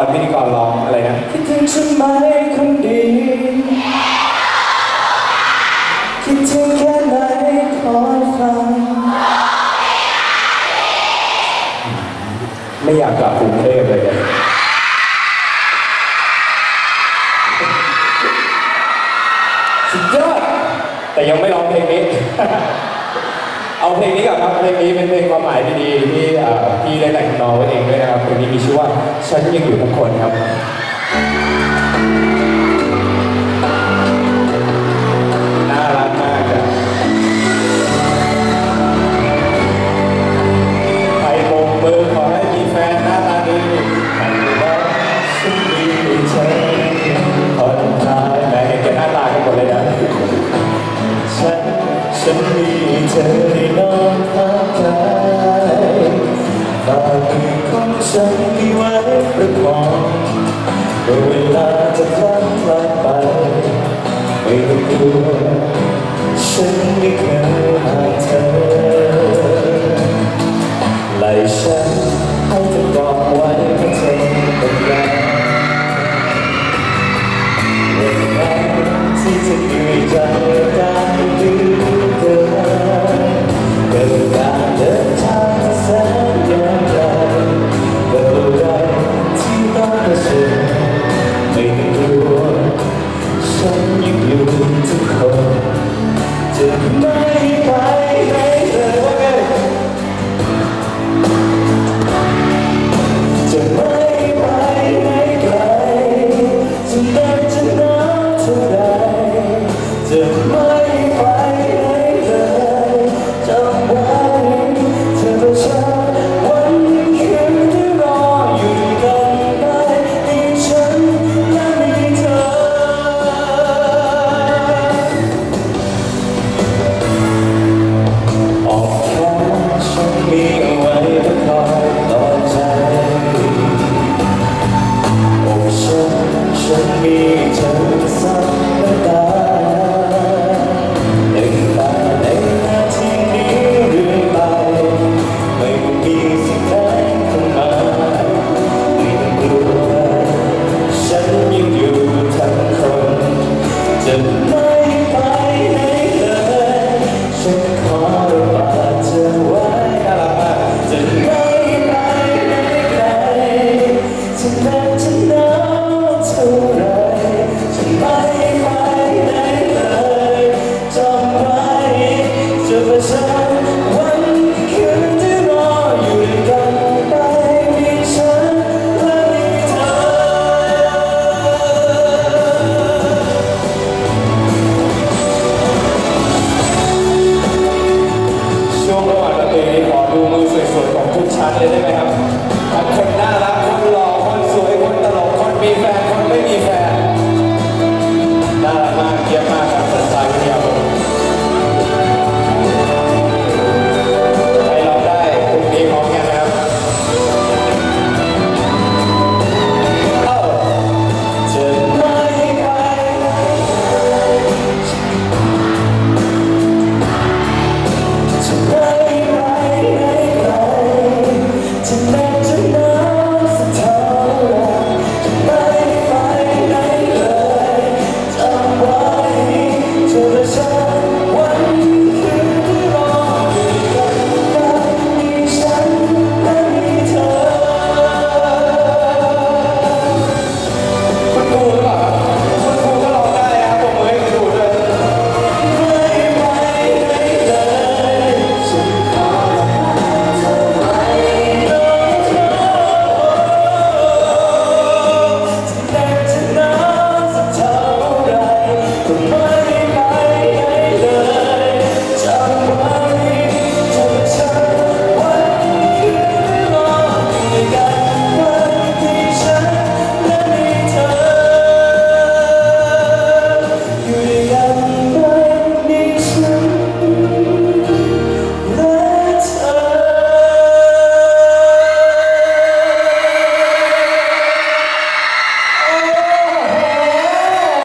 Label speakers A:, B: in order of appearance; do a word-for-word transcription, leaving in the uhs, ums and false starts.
A: อนพิธีกรร้องอะไรนะคิดถึงฉันไหมคนดีคิดถึงแค่ไหนขอฟังไม่อยากกลับกรุงเทพเลยเนี่ยสุดยอดแต่ยังไม่ร้องเพลงนี้เอาเพลงนี้ก่อนครับเพลงนี้เป็นเพลงความหมายดีๆที่พี่ได้แต่งนองไว้เองด้วยนะครับเพลงนี้มีชื่อว่าฉันยังอยู่ทุกคนครับน่ารักมากจ้ะใครโบกมือขอให้มีแฟนหน้าตาดีใครบอกฉันมีเธอคนทายแม่เห็นแก่หน้าตากันหมดเลยนะฉันฉันมีเธอให้นอนข้างกายฝากมือของฉันที่ไว้ประคองเมื่อเวลาจะพลัดพลัดไปไม่ต้องกลัวฉันไม่เคยห่างเธอไหล่ฉันให้เธอกอดไว้ให้เธอเป็นแรงวันนั้นที่เธอเหนื่อยใจการดื้อเธอเกิดการเดินทางที่แสนยาวไกลเกิดอะไรที่ต้องเผชิญไม่ต้องกลัวฉันยังอยู่ทุกคนจะไม่ไปไหนเลยจะไม่ไปไหนไกลจะเดินจะน้ำเท่าไรจะไม่ไปไหนเลยจำไว้เธอและฉันวันคืนที่รออยู่กันได้ให้ฉันและไม่ให้เธอออกแขนฉันมีเอาไว้เพื่อคอยต่อใจอกฉันฉันมีเธอสักน้ำตาหนึ่งตาในนาทีนี้เรื่อยไปไม่มีสิ่งใดเข้ามาไม่ต้องกลัวฉันยังอยู่ทั้งคนจะ